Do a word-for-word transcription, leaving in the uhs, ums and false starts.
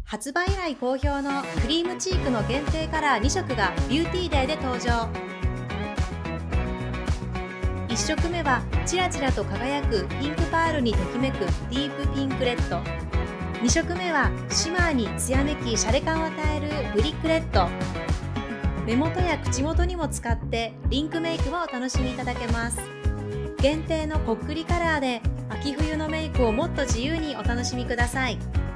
発売以来好評のクリームチークの限定カラーにしょくがビューティーデーで登場。いっしょくめはチラチラと輝くピンクパールにときめくディープピンクレッド。にしょくめはシマーに艶めきシャレ感を与えるブリックレッド。目元や口元にも使ってリンクメイクをお楽しみいただけます。限定のこっくりカラーで秋冬のメイクをもっと自由にお楽しみください。